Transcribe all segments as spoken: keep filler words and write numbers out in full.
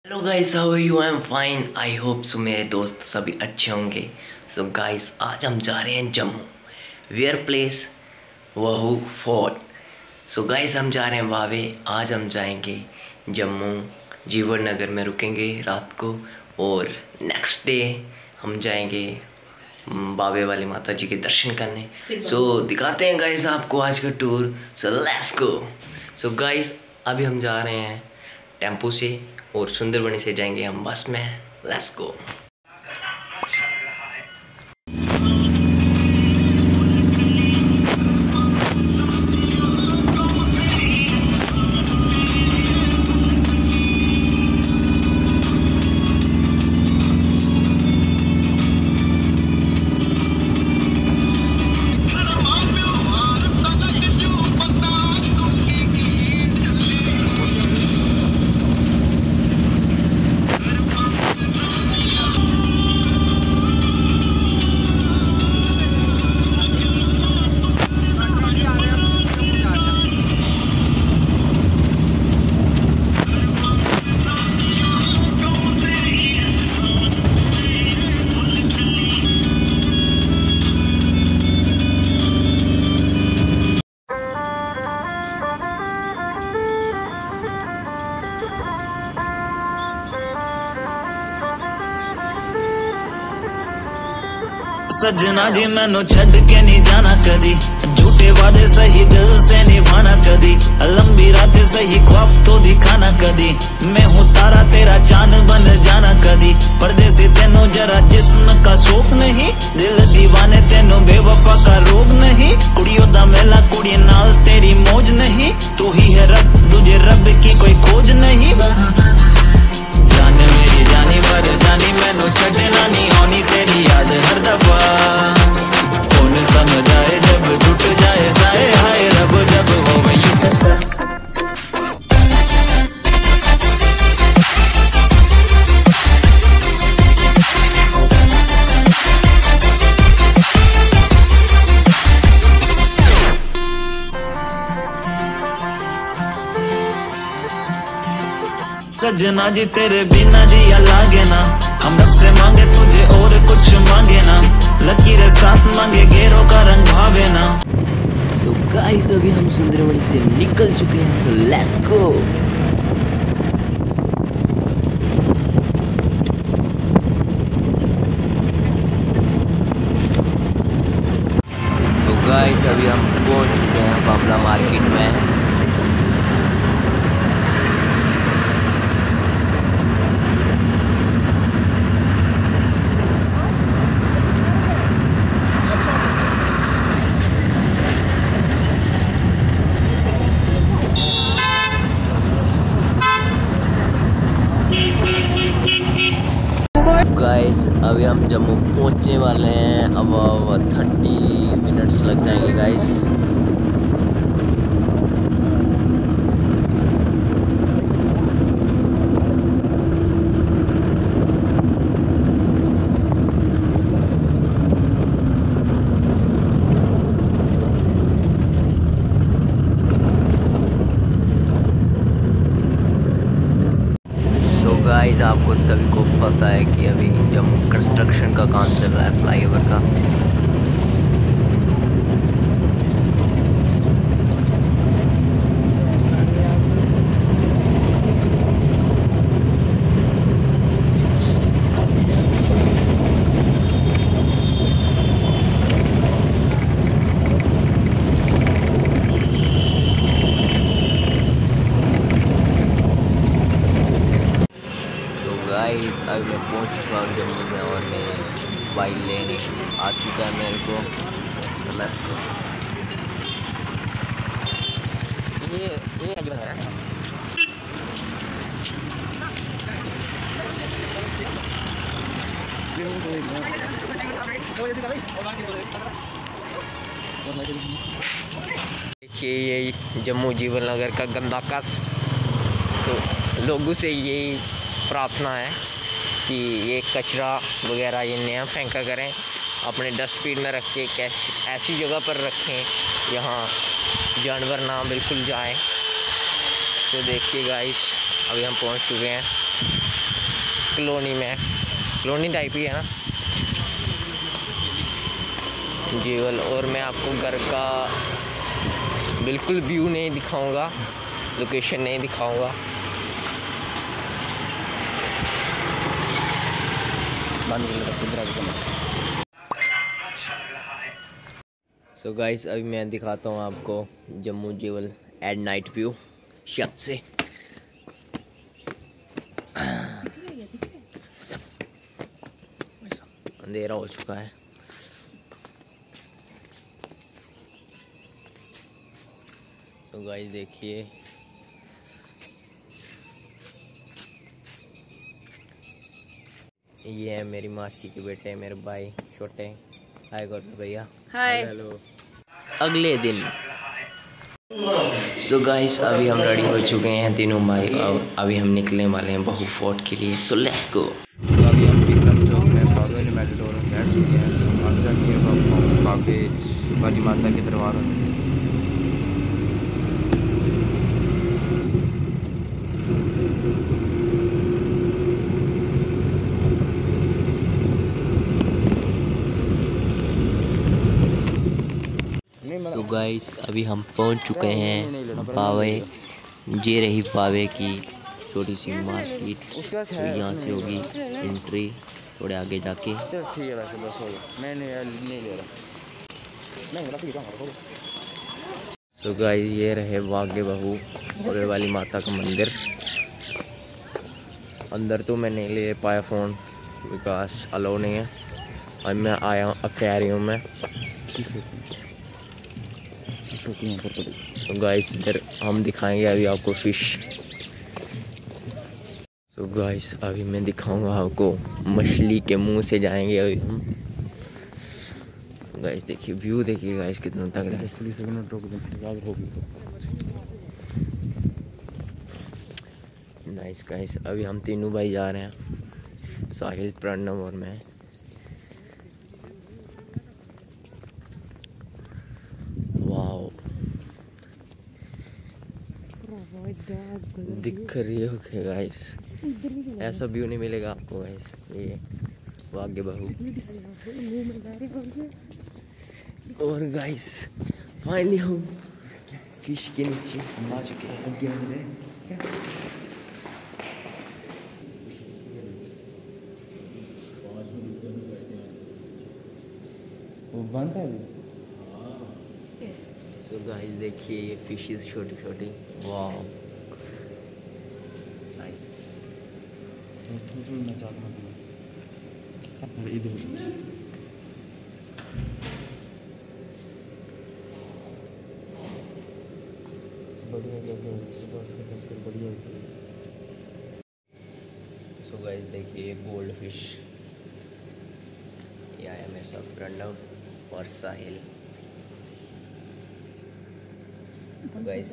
Hello guys, how are you? I am fine, I hope so. मेरे दोस्त सभी अच्छे होंगे। सो गाइस, आज हम जा रहे हैं Jammu, where place Bahu fort. So guys, हम जा रहे हैं वावे। आज हम जाएंगे जम्मू, जीवन नगर में रुकेंगे रात को, और नेक्स्ट डे हम जाएंगे बावे वाली माता जी के दर्शन करने। सो so, दिखाते हैं गाइस आपको आज का tour. So let's go. So guys, अभी हम जा रहे हैं टेम्पो से और सुंदरबनी से जाएंगे हम बस में। Let's go. सजना जी मैनू छड़ के नहीं जाना कदी, झूठे वादे सही दिल से निभाना कदी, लंबी रातें सही ख्वाब तो दिखाना कदी। मैं हूँ तारा तेरा चांद बन जाना कदी, परदेसी तेनू जरा जिस्म का शौक नहीं, दिल दीवाने तेनू बेवफा का रोग नहीं। कुड़ियों दा मेला कुड़ी नाल तेरी मौज नहीं, तू ही है रब तुझे रब की कोई खोज नहीं। जाने मेरी जानी पर जानी मैनू छड़ना नहीं आनी तेरी याद हर दफा। कौन समझाए जब टूट जाए साए हाय रब जब हो गई। सजना जी तेरे बिना जिया लागे ना, हम रब से मांगे तुझे और कुछ मांगे ना, लकीरें साथ मांगे गेरों का रंग भावे ना। सो गाइस, अभी हम सुंदरबनी से निकल चुके हैं। So let's go. तो गाइस, अभी हम पहुंच चुके हैं बामला मार्केट में। गाइस, अभी हम जम्मू पहुंचने वाले हैं। अब थर्टी मिनट्स लग जाएंगे गाइस। गाइस, आपको सभी को पता है कि अभी जम्मू कंस्ट्रक्शन का काम चल रहा है फ्लाईओवर का। गाइस, अभी मैं पहुंच चुका हूँ जम्मू में और मैं बाइक लेने आ चुका है मेरे को। तो लेट्स गो। ये ये आगे बना रहा है। देखिए, ये जम्मू जीवन नगर का गंदा कस। तो लोगों से यही प्रार्थना है कि ये कचरा वगैरह ये नया फेंका करें, अपने डस्टबिन में रख के ऐसी जगह पर रखें यहाँ जानवर ना बिल्कुल जाएं। तो देखिए गाइस, अभी हम पहुँच चुके हैं। कॉलोनी में, कॉलोनी टाइप ही है ना जेवल। और मैं आपको घर का बिल्कुल व्यू नहीं दिखाऊंगा, लोकेशन नहीं दिखाऊंगा। सो गाइस अभी मैं दिखाता हूँ आपको जम्मू जेवल एट नाइट व्यू छत से। अंधेरा हो चुका है। सो गाइस देखिए ये है मेरी मासी के बेटे, मेरे भाई छोटे। हाय गौरव भैया। हाय। हेलो। अगले दिन सो गाइस अभी हम रेडी हो चुके हैं तीनों भाई। अब अभी हम निकलने वाले हैं बहू फोर्ट के लिए। So let's go. तो अभी हम विक्रम चौक में बाबे मेटाडोर में बैठ चुके हैं। तो आगे जाके बाबे वाली माता के दरबार में सो गाइस अभी हम पहुंच चुके हैं पावे। ये रही पावे की छोटी सी मार्केट। तो यहाँ से होगी एंट्री थोड़े आगे जाके। सो गाइस ये रहे बागे बहू और वाली माता का मंदिर। अंदर तो मैं नहीं ले पाया फ़ोन बिकॉज अलाउ नहीं है। अब मैं आया हूँ एक्वेरियम में। तो गाइस इधर हम दिखाएंगे अभी आपको फिश। तो गाइस अभी मैं दिखाऊंगा आपको मछली के मुंह से जाएंगे अभी हम। गाइस देखिए व्यू देखिए गाइस कितना तगड़ा है। नाइस गाइस अभी हम तीनों भाई जा रहे हैं, साहिल, प्रणव और मैं। दिख रही हो क्या गाइस? ऐसा व्यू नहीं मिलेगा आपको गाइस। ये बागे बहू। और गाइस फाइनली हम फिश के नीचे आ चुके हैं। वो बंद है। सो गाइस देखिए ये फिशेस छोटी छोटी। वाह नाइस। सो गाइस देखिए ये गोल्ड फिश। ये आया मेरे साथ प्रणव और साहिल। गाइस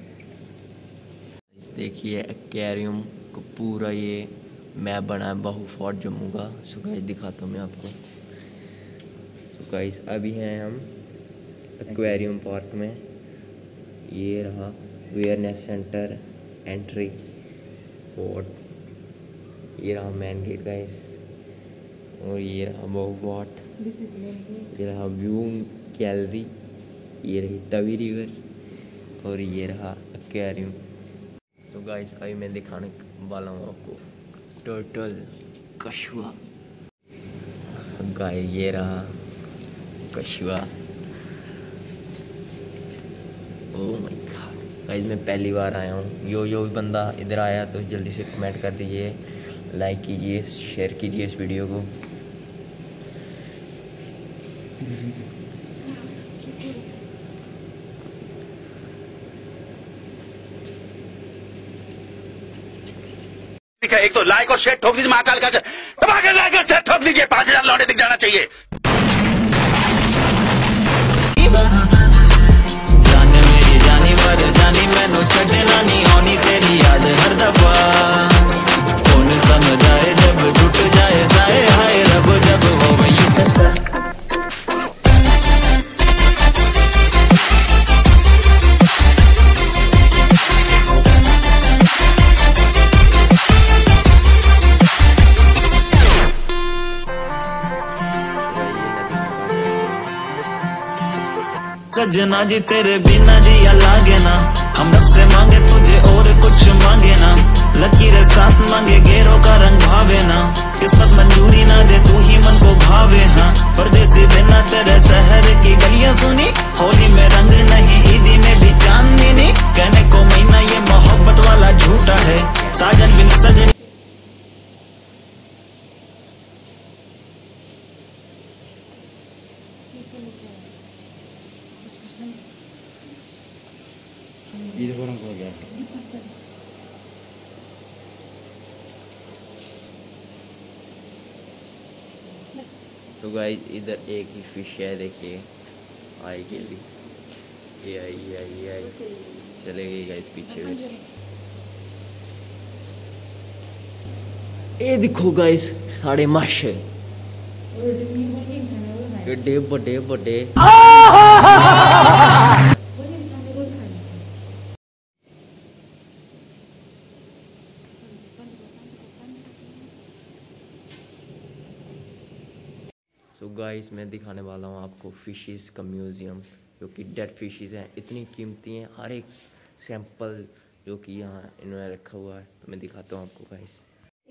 देखिए एक्वेरियम को पूरा ये मैप बना है बहू फोर्ट जम्मू का। सो गाइस दिखाता हूँ मैं आपको। सो गाइस अभी हैं हम एक्वेरियम पार्क में। ये रहा अवेयरनेस सेंटर, एंट्री, फोर्ट। ये रहा मेन गेट गाइस। और ये रहा बहू फोर्ट। ये रहा व्यू गैलरी। ये रही तवी रिवर और ये रहा एक्वेरियम। सो गाइस अभी मैं दिखाने वाला हूँ आपको टर्टल कछुआ। सो गाइस ये रहा कछुआ। ओह माय गॉड गाइस मैं पहली बार आया हूँ। यो यो बंदा इधर आया तो जल्दी से कमेंट कर दीजिए, लाइक कीजिए, शेयर कीजिए इस वीडियो को। एक तो लाइक और शेयर ठोक दीजिए, महाकाल का धमाके लाइक और शेयर ठोक दीजिए। पांच हजार लौटे दिख जाना चाहिए। जाने मेरी जानी पर जानी मैनू छड़े नानी आनी तेरी याद हर दफा। कौन समझाए जब टूट जाए साए हाय रब जब हो गई। सजना जी तेरे बिना जिया लागे ना, हम रब से मांगे तुझे और कुछ मांगे ना, लकीरें साथ मांगे गेरों का रंग भावे ना, किस्मत मंजूरी ना दे तू ही मन को भावे। हाँ परदेसी बिना तेरे शहर की गलियां सुनी, होली में रंग नहीं ईदी में भी चांदनी नहीं, कहने को महीना ये मोहब्बत वाला झूठा है, साजन बिन सजन। तो गाइस इधर एक ही फिश है, देखिए आई के लिए, ये आई ये आई ये आई चले गई गाइस पीछे में। ये देखो गाइस साढ़े माशे बड़े बड़े बड़े। सो गाइस मैं दिखाने वाला हूँ आपको फिशेस का म्यूज़ियम, जो कि डेड फिशेस हैं, इतनी कीमती हैं, हर एक सैंपल जो कि यहाँ इन्होंने रखा हुआ है, तो मैं दिखाता हूँ आपको गाइस।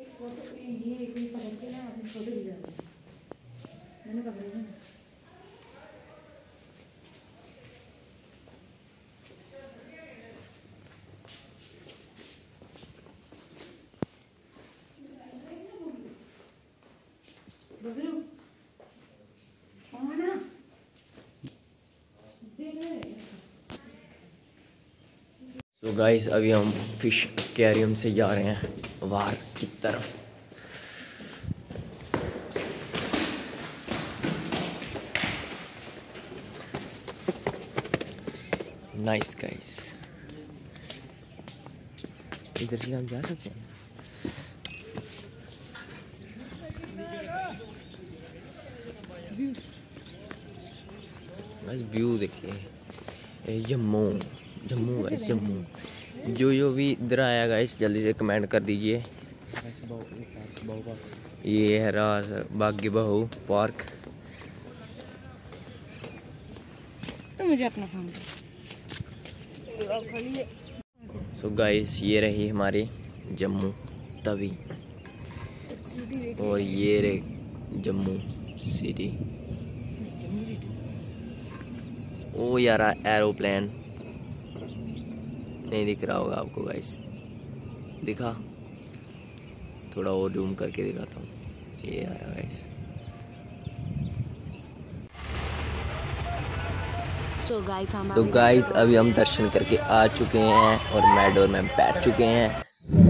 तो गाइस अभी हम फिश एक्वेरियम से जा रहे हैं बाहर की तरफ। नाइस गाइस, इधर से हम जा सकते हैं। गाइस व्यू देखिए, जम्मू जम्मू गाइस जम्मू। जो जो भी इधर आया गाइस जल्दी से कमेंट कर दीजिए। ये है राज बागी बहू पार्क। तो मुझे अपना फोन। सो गाइस ये रही हमारी जम्मू तवी, और ये रही जम्मू सिटी। ओ यार एरोप्लेन नहीं दिख रहा होगा आपको गाइस, दिखा थोड़ा और जूम करके दिखाता हूँ, ये आ रहा गाइस। सो गाइस हम सो गाइस अभी हम दर्शन करके आ चुके हैं और मैडोर में बैठ चुके हैं।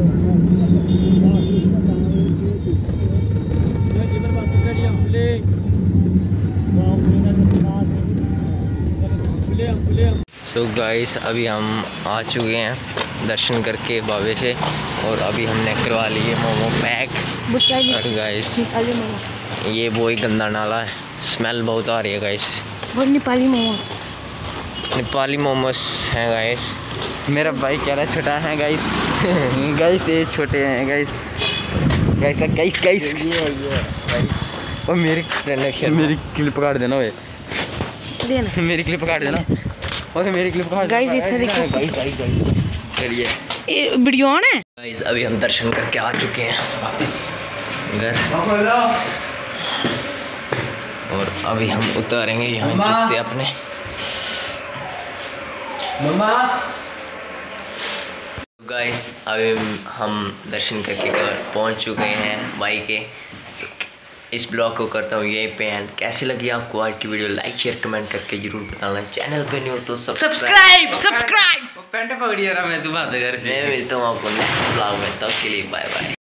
सो so गाइस अभी हम आ चुके हैं दर्शन करके बाबे से, और अभी हमने करवा लिए मोमो पैक। और गाइस ये वो ही गंदा नाला है, स्मेल बहुत आ रही है गाइस। वो नेपाली मोमोस, नेपाली मोमोस हैं गाइस। मेरा भाई कह रहा है छोटा है गाइस। गाइस ये छोटे हैं गाइस। गाइस गाइस गाइस ये ये और मेरी मेरी क्लिप काट देना वे, देना मेरी क्लिप काट देना और मेरी क्लिप काट। गाइस इधर देखो, गाइस गाइस गाइस चलिए ये वीडियो ऑन है गाइस। अभी हम दर्शन करके आ चुके हैं वापस घर, और अभी हम उतारेंगे यहाँ जूते अपने। गाइस अभी हम दर्शन करके घर पहुँच चुके हैं भाई के। इस ब्लॉग को करता हूँ यही पे एंड। कैसी लगी आपको आज की वीडियो, लाइक शेयर कमेंट करके जरूर बताना। चैनल पे नहीं हो तो सब्सक्राइब सब्सक्राइब पैंट पकड़ी यार मैं दोबारा घर से। मैं मिलता हूँ आपको नेक्स्ट ब्लॉग में, तब के लिए बाय बाय।